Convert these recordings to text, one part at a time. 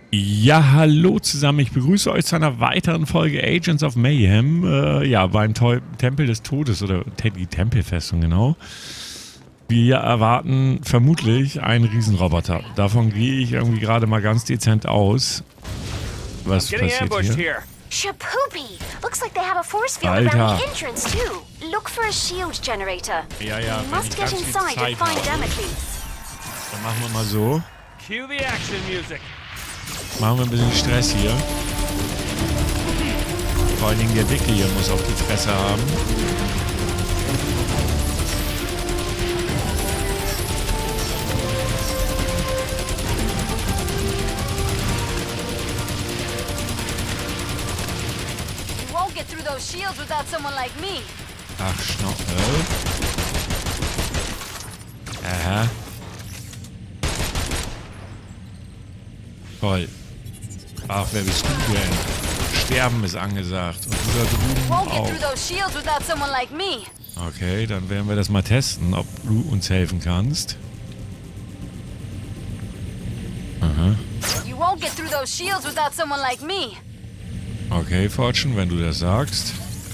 Ja, hallo zusammen. Ich begrüße euch zu einer weiteren Folge Agents of Mayhem. Beim Tempel des Todes oder die Tempelfestung, genau. Wir erwarten vermutlich einen Riesenroboter. Davon gehe ich irgendwie gerade mal ganz dezent aus. Was passiert hier? Shapoopy! Looks like they have a force field around the entrance too. Look for a shield generator. Ja, we must get inside and find Damocles. Dann machen wir mal so. Cue the action music. Machen wir ein bisschen Stress hier. Vor allen Dingen der Dicke hier muss auf die Fresse haben. You won't get through those shields without someone like me. Ach, Schnuckel. Aha. Toll. Ach, wer bist du denn? Sterben ist angesagt. Und du da drüben auch. Okay, dann werden wir das mal testen, ob du uns helfen kannst. Aha. Okay, Fortune, wenn du das sagst.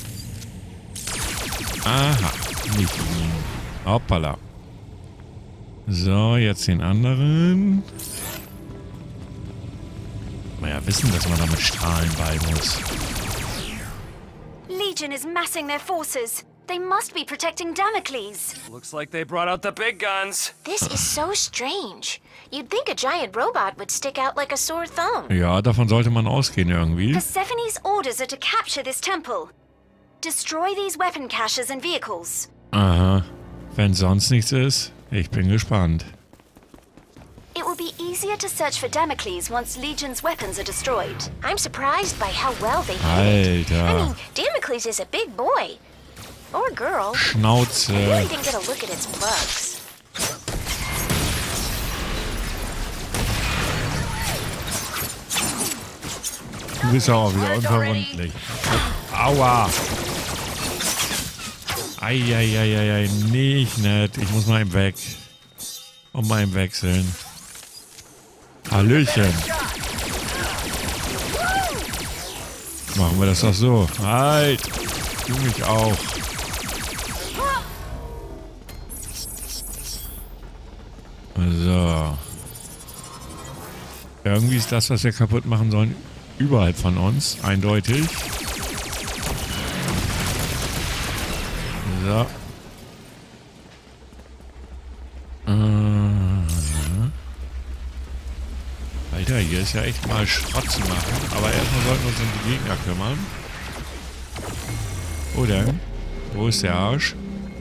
Aha, nicht. Hoppala. So, jetzt den anderen. Ja, wissen, dass man damit Strahlen bei muss. Legion is massing their forces. They must be protecting Damocles. Looks like they brought out the big guns. This is so strange. You'd think a giant robot would stick out like a sore thumb. Ja, davon sollte man ausgehen irgendwie. Persephone's orders are to capture this temple. Destroy these weapon caches and vehicles. Aha. Wenn sonst nichts ist, ich bin gespannt. It will be easier to search for Damocles once Legion's weapons are destroyed. I'm surprised by how well they hid. Alter. I mean, Damocles is a big boy. Or girl. Schnauze. I really didn't get a look at its bugs. Du bist ja auch wieder unverwundlich. Aua. Eieieiei, nicht nett. Ich muss mal eben weg. Und mal eben wechseln. Hallöchen. Machen wir das doch so. Halt. Du mich auch. So. Irgendwie ist das, was wir kaputt machen sollen, überhalb von uns. Eindeutig. So. Alter, hier ist ja echt mal Schrott zu machen. Aber erstmal sollten wir uns um die Gegner kümmern. Wo denn? Wo ist der Arsch?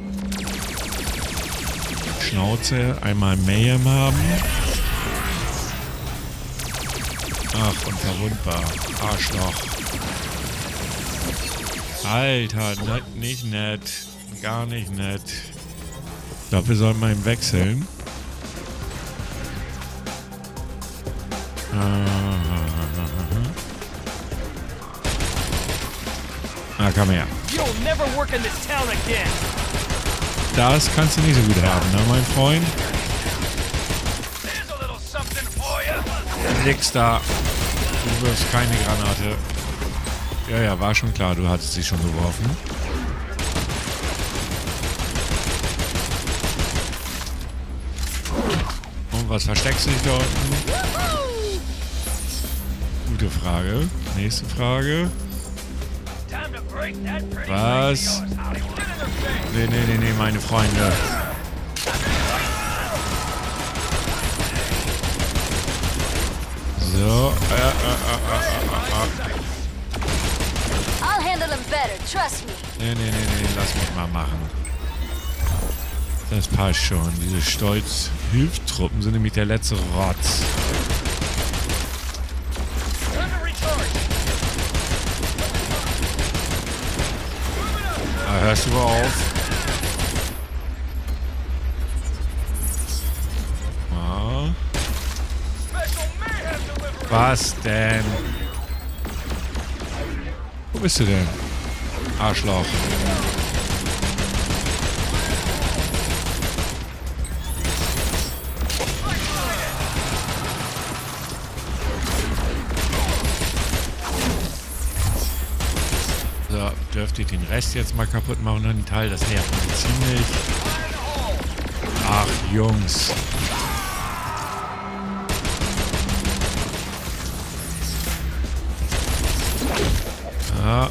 Schnauze. Einmal Mayhem haben. Ach, unverwundbar. Arschloch. Alter, nicht nett. Gar nicht nett. Ich glaube, wir sollten mal eben wechseln. Komm her. Das kannst du nicht so gut haben, ne, mein Freund? Nix da. Du wirfst keine Granate. Ja, war schon klar, du hattest sie schon geworfen. Und was versteckst du dich da unten? Gute Frage. Nächste Frage. Was? Nee, meine Freunde. So. Nee, lass mich mal machen. Das passt schon. Diese Stolz-Hilftruppen sind nämlich der letzte Rotz. Hörst du mal auf? Ah. Was denn? Wo bist du denn? Arschloch. dürfte ich den Rest jetzt mal kaputt machen, dann den Teil, das nervt mich ziemlich. Ach, Jungs. Ja.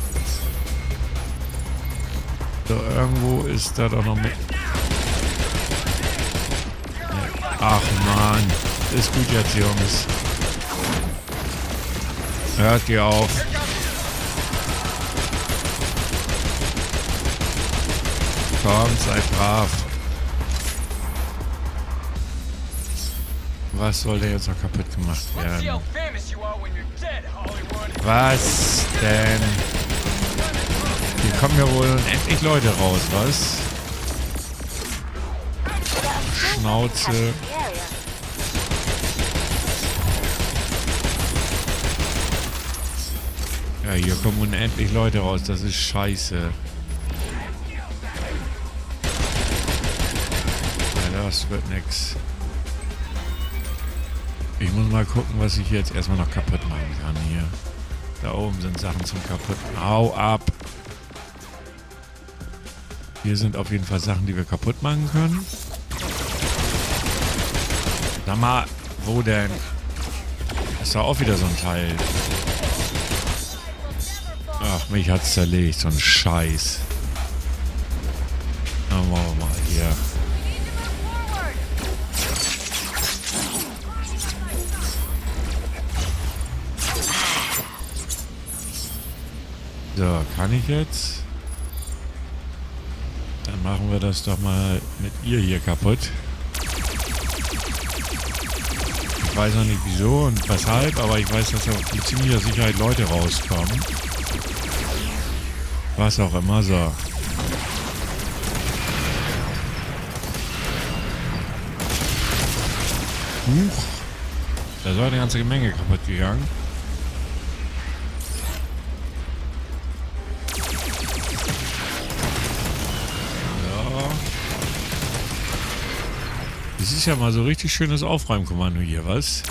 So, irgendwo ist da doch noch mit. Ach Mann. Ist gut jetzt, Jungs. Hört ihr auf. Kommt, seid brav. Was soll der jetzt noch kaputt gemacht werden? Was denn? Hier kommen ja wohl endlich Leute raus, was? Schnauze. Ja, hier kommen unendlich Leute raus. Das ist scheiße. Ja, das wird nix. Ich muss mal gucken, was ich jetzt erstmal noch kaputt machen kann hier. Da oben sind Sachen zum Kaputten. Hau ab! Hier sind auf jeden Fall Sachen, die wir kaputt machen können. Sag mal, wo denn? Das ist doch auch wieder so ein Teil. Ach, mich hat's zerlegt, so ein Scheiß. Dann machen wir mal hier. So, kann ich jetzt? Dann machen wir das doch mal mit ihr hier kaputt. Ich weiß noch nicht wieso und weshalb, aber ich weiß, dass da mit ziemlicher Sicherheit Leute rauskommen. Was auch immer, so. Huch. Da ist eine ganze Menge kaputt gegangen. Das ist ja mal so richtig schönes Aufräumkommando hier, was?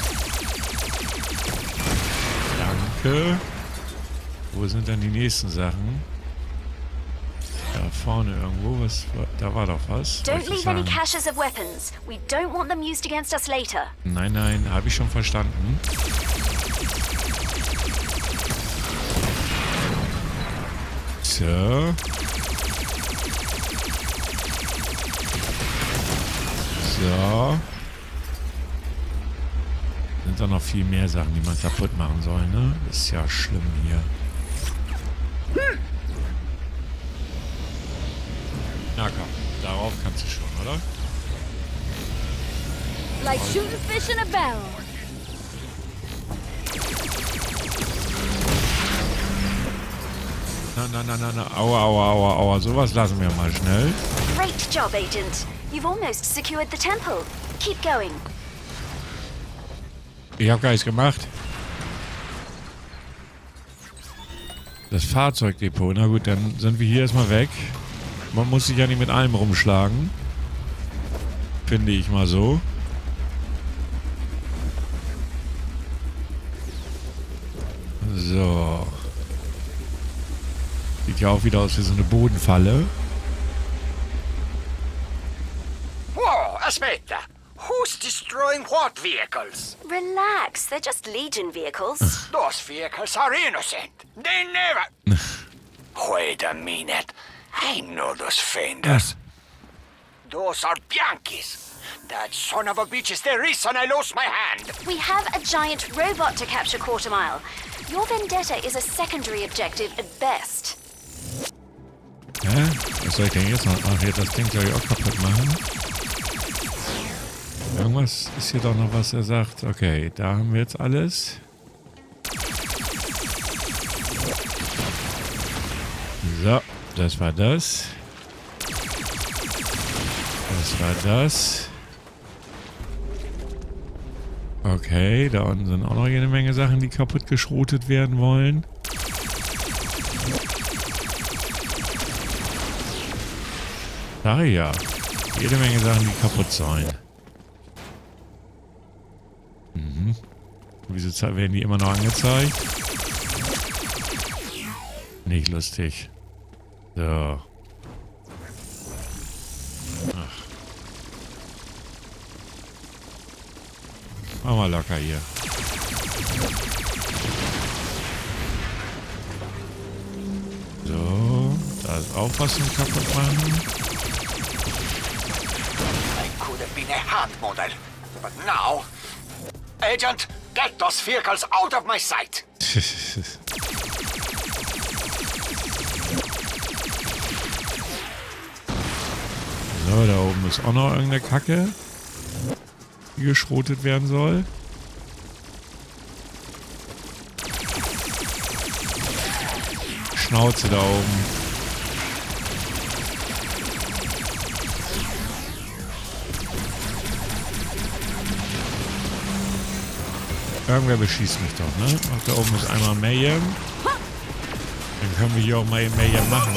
Danke. Wo sind dann die nächsten Sachen? Da vorne irgendwo, was? Da war doch was. Don't leave any caches of weapons. We don't want them used against us later. Nein, nein, habe ich schon verstanden. So. So. Sind da noch viel mehr Sachen, die man kaputt machen soll, ne? Das ist ja schlimm hier. Na komm, darauf kannst du schon, oder? Like shooting fish in a barrel. Na. Aua, aua, aua, aua. Sowas lassen wir mal schnell. Great job, Agent. You've almost secured the temple. Keep going. Ich habe gar nichts gemacht. Das Fahrzeugdepot. Na gut, dann sind wir hier erstmal weg. Man muss sich ja nicht mit allem rumschlagen. Finde ich mal so. So. Sieht ja auch wieder aus wie so eine Bodenfalle. Whoa, aspetta. Who's destroying what vehicles? Relax. They're just Legion vehicles. Those vehicles are innocent. They never... Wait a minute. I know those fenders. Those are Bianchis. That son of a bitch is the reason I lost my hand. We have a giant robot to capture Quarter Mile. Your vendetta is a secondary objective at best. Hä? Was soll ich denn jetzt noch? Ach, jetzt das Ding soll ich auch kaputt machen. Irgendwas ist hier doch noch, was er sagt. Okay, da haben wir jetzt alles. So, das war das. Das war das. Okay, da unten sind auch noch jede Menge Sachen, die kaputt geschrotet werden wollen. Ach ja, jede Menge Sachen, die kaputt sollen. Mhm. Wieso werden die immer noch angezeigt? Nicht lustig. So. Ach. Mach mal locker hier. So. Da ist auch was zum kaputt machen. I could have been a hand model, but now... Agent, get those vehicles out of my sight! So, da oben ist auch noch irgendeine Kacke, die geschrotet werden soll. Schnauze da oben. Irgendwer beschießt mich doch, ne? Ach, da oben ist einmal Mayhem. Dann können wir hier auch mal Mayhem machen.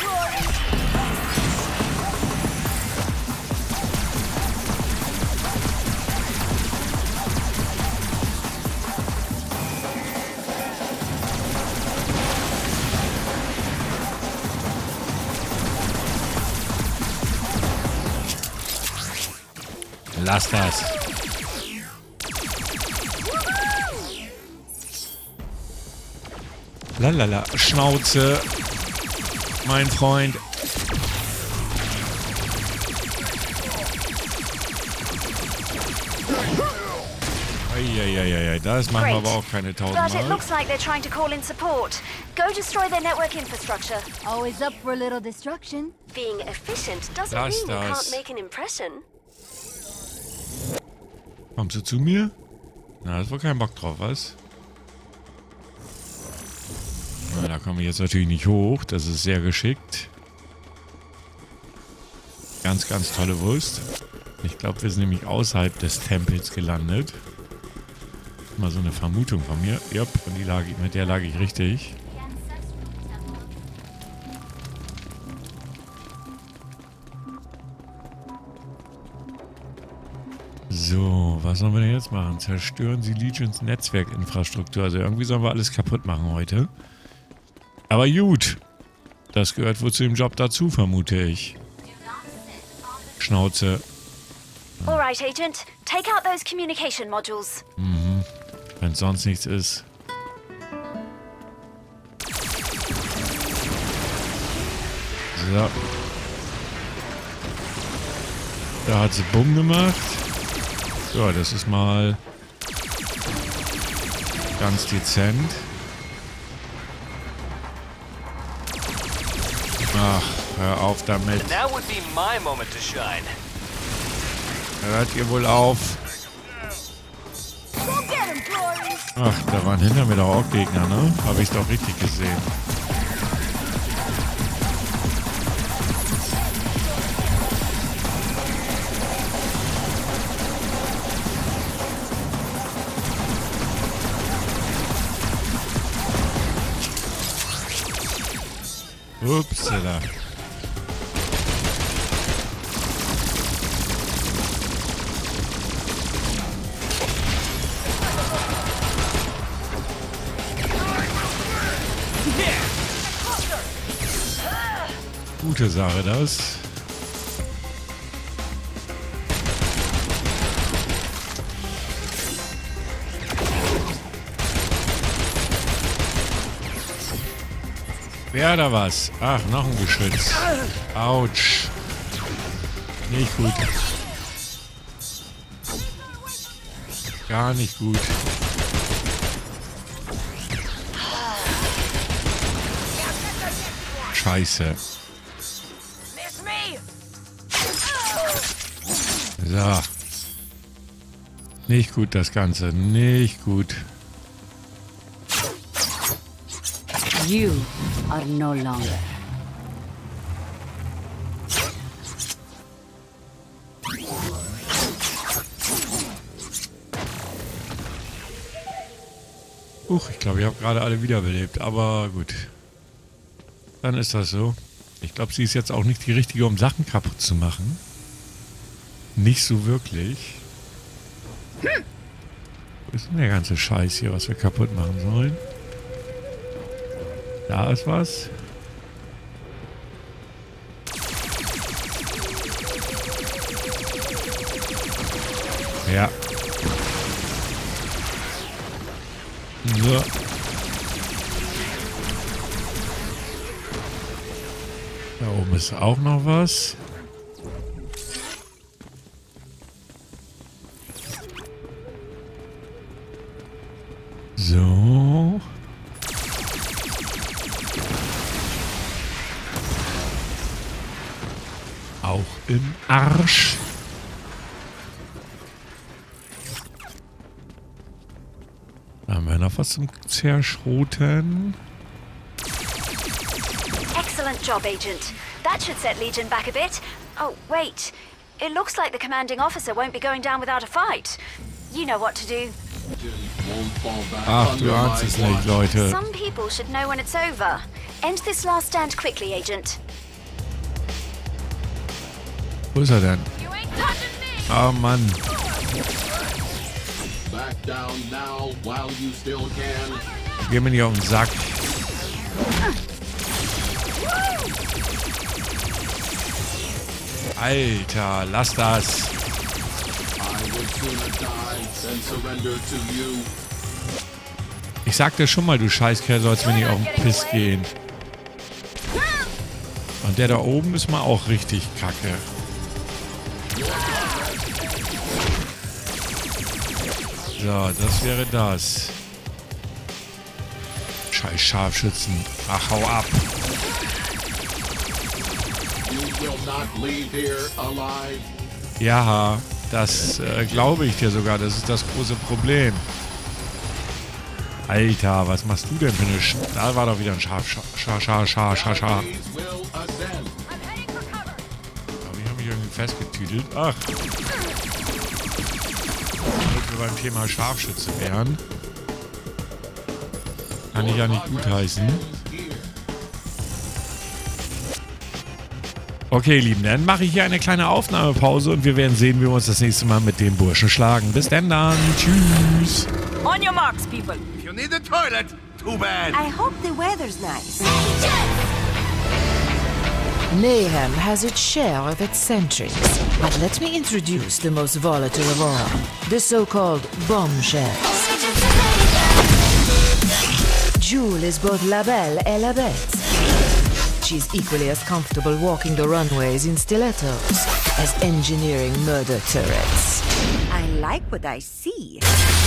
Lass das. Lalala, Schnauze, mein Freund. Eieieiei, das machen wir aber auch keine But it 1000 Mal. looks like they're trying to call in support. Go destroy their network infrastructure. Always up for a little destruction. Being efficient doesn't Lass mean you das. can't make an impression. Kommst du zu mir? Na, das war kein Bock drauf, was? Na, da komme ich jetzt natürlich nicht hoch. Das ist sehr geschickt. Ganz, ganz tolle Wurst. Ich glaube, wir sind nämlich außerhalb des Tempels gelandet. Mal so eine Vermutung von mir. Ja, und mit der lag ich richtig. So, was sollen wir denn jetzt machen? Zerstören Sie Legions Netzwerkinfrastruktur. Also irgendwie sollen wir alles kaputt machen heute. Aber gut. Das gehört wohl zu dem Job dazu, vermute ich. Schnauze. Alright, Agent. Take out those communication modules. Wenn sonst nichts ist. So. Da hat sie Bumm gemacht. So, das ist mal ganz dezent. Ach, hör auf damit. Now would be my moment to shine. Hört ihr wohl auf? Go get him, Glory! Ach, da waren hinter mir doch auch Gegner, ne? Habe ich doch richtig gesehen. Upsala. Gute Sache, das. Wer da was? Ach, noch ein Geschütz. Autsch. Nicht gut. Gar nicht gut. Scheiße. So. Nicht gut das Ganze. Nicht gut. You are no longer. Ich glaube, ich habe gerade alle wiederbelebt, aber gut. Dann ist das so. Ich glaube, sie ist jetzt auch nicht die richtige, um Sachen kaputt zu machen. Nicht so wirklich. Wo ist denn der ganze Scheiß hier, was wir kaputt machen sollen? Da ist was. Ja. So. Da oben ist auch noch was. So. Auch im Arsch. Da haben wir noch was zum Zerschroten. Excellent job, Agent. That should set Legion back a bit. Oh, wait. It looks like the commanding officer won't be going down without a fight. You know what to do. Ach, du ahnst es nicht, Leute. Some people should know when it's over. End this last stand quickly, Agent. Wo ist er denn? Oh Mann. Geh mir nicht auf den Sack. Alter, lass das. Ich sagte schon mal, du Scheißkerl, sollst mir nicht auf den Piss gehen. Und der da oben ist mal auch richtig kacke. So, das wäre das. Scheiß Scharfschützen. Ach, hau ab. Ja, das glaube ich dir sogar. Das ist das große Problem. Alter, was machst du denn für eine Da war doch wieder ein Schaf. Ich habe mich irgendwie festgetüdelt. Ach. Damit wir beim Thema Scharfschütze wären. Kann ich ja nicht gutheißen. Okay, Lieben, dann mache ich hier eine kleine Aufnahmepause und wir werden sehen, wie wir uns das nächste Mal mit dem Burschen schlagen. Bis denn dann. Tschüss. On your marks, people. If you need a toilet, too bad. I hope the weather's nice. Mayhem has its share of eccentrics, but let me introduce the most volatile of all, the so-called bombshells. Jewel is both la belle et la bête. She's equally as comfortable walking the runways in stilettos as engineering murder turrets. I like what I see.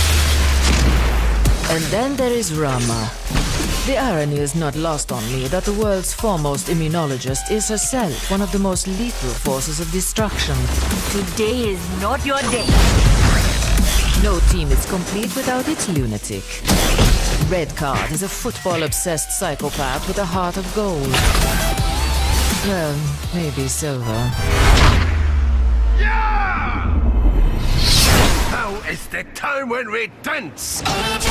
And then there is Rama. The irony is not lost on me that the world's foremost immunologist is herself one of the most lethal forces of destruction. Today is not your day. No team is complete without its lunatic. Redcard is a football-obsessed psychopath with a heart of gold. Well, maybe silver. Yeah! Now is the time when we dance!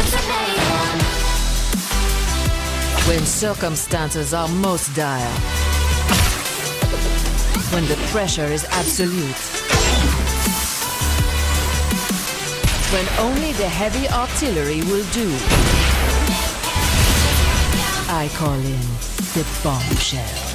When circumstances are most dire. When the pressure is absolute. When only the heavy artillery will do. I call in the bombshell.